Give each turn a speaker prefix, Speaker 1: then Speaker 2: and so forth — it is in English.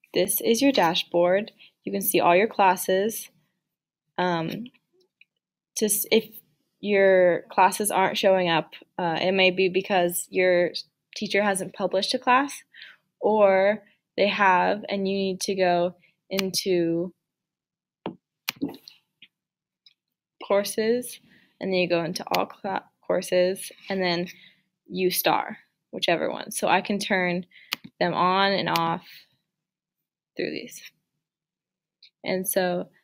Speaker 1: This is your dashboard. You can see all your classes. Just if your classes aren't showing up, it may be because your teacher hasn't published a class, or they have, and you need to go into courses, and then you go into all courses, and then you star whichever one. So I can turn them on and off through these. And so